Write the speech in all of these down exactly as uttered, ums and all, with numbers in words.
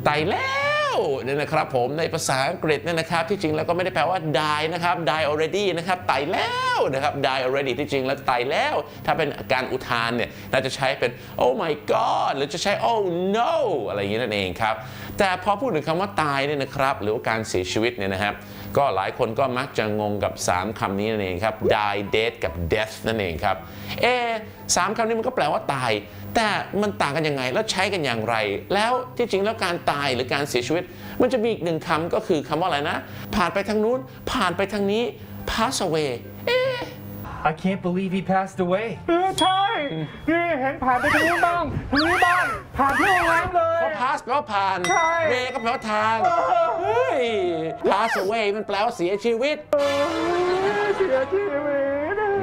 ตายแล้วเนี่ยนะครับผมในภาษาอังกฤษเนี่ยนะครับที่จริงแล้วก็ไม่ได้แปลว่า die นะครับ die already นะครับตายแล้วนะครับ die already ที่จริงแล้วตายแล้วถ้าเป็นการอุทานเนี่ยน่าจะใช้เป็น oh my god หรือจะใช้ oh no อะไรอย่างนี้นั่นเองครับแต่พอพูดถึงคำว่าตายเนี่ยนะครับหรือว่าการเสียชีวิตเนี่ยนะครับก็หลายคนก็มักจะงงกับสามคำนี้นั่นเองครับ die dead กับ death นั่นเองครับเอสามคำนี้มันก็แปลว่าตายแต่มันต่างกันยังไงแล้วใช้กันอย่างไรแล้วที่จริงแล้วการตายหรือการเสียชีวิตมันจะมีอีกหนึ่งคำก็คือคำว่าอะไรนะผ่านไปทางนู้นผ่านไปทางนี้ pass away เอ๊ะ I can't believe he passed away เออใช่นี่เห็นผ่านไปทางนู้นบ้างทางนี้บ้างผ่านที่โรงแรมเลยเพราะ pass แปลว่าผ่าน way ก็แปลว่าทางเฮ้ย pass away มันแปลว่าเสียชีวิตเสียชีวิต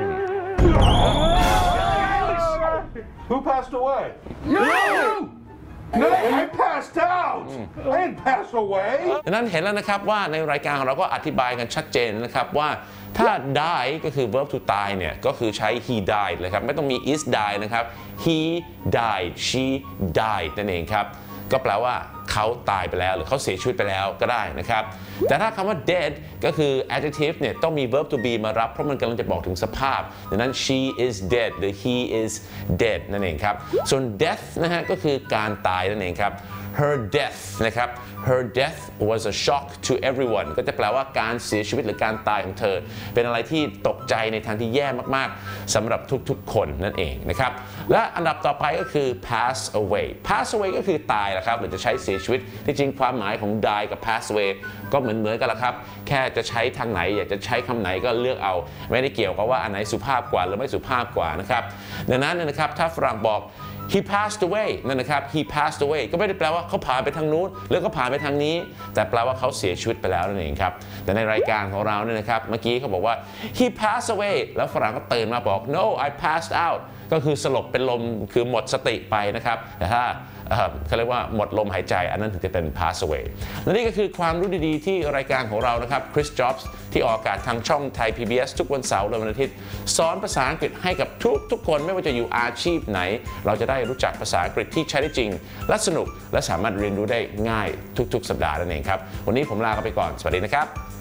Who passed away? No! No, I passed out. I didn't pass away. ดังนั้นเห็นแล้วนะครับว่าในรายการของเราก็อธิบายกันชัดเจนนะครับว่าถ้า die ก็คือ verb to ตายเนี่ยก็คือใช้ he died เลยครับไม่ต้องมี is die นะครับ he died she died นั่นเองครับก็แปลว่าเขาตายไปแล้วหรือเขาเสียชีวิตไปแล้วก็ได้นะครับแต่ถ้าคำว่า dead ก็คือ adjective เนี่ยต้องมี verb to be มารับเพราะมันกำลังจะบอกถึงสภาพดังนั้น she is dead หรือ he is dead นั่นเองครับส่วน death นะฮะก็คือการตายนั่นเองครับ her death นะครับ her death was a shock to everyone ก็จะแปลว่าการเสียชีวิตหรือการตายของเธอเป็นอะไรที่ตกใจในทางที่แย่มากๆสำหรับทุกๆคนนั่นเองนะครับและอันดับต่อไปก็คือ pass away pass away ก็คือตายแหละครับหรือจะใช้เสียชีวิตที่จริงความหมายของ die กับ pass away ก็เหมือนเหมือนกันละครับแค่จะใช้ทางไหนอยากจะใช้คำไหนก็เลือกเอาไม่ได้เกี่ยวกับว่าอันไหนสุภาพกว่าหรือไม่สุภาพกว่านะครับดังนั้นนะครับถ้าฝรั่งบอก he passed away นั่นนะครับ he passed away ก็ไม่ได้แปลว่าเขาผ่านไปทางนู้นหรือเขาผ่านไปทางนี้แต่แปลว่าเขาเสียชีวิตไปแล้วนั่นเองครับแต่ในรายการของเราเนี่ยนะครับเมื่อกี้เขาบอกว่า he passed away แล้วฝรั่งก็ตื่นมาบอก no I passed out ก็คือสลบเป็นลมคือหมดสติไปนะครับแต่ถ้าเขาเรียกว่าหมดลมหายใจอันนั้นถึงจะเป็น pass away และนี่ก็คือความรู้ดีๆที่รายการของเรานะครับ Chris Jobs ที่ออกอากาศทางช่องไทย พี บี เอส ทุกวันเสาร์และวันอาทิตย์สอนภาษาอังกฤษให้กับทุกทุกคนไม่ว่าจะอยู่อาชีพไหนเราจะได้รู้จักภาษาอังกฤษที่ใช้ได้จริงและสนุกและสามารถเรียนรู้ได้ง่ายทุกๆสัปดาห์นั่นเองครับวันนี้ผมลาไปก่อนสวัสดีนะครับ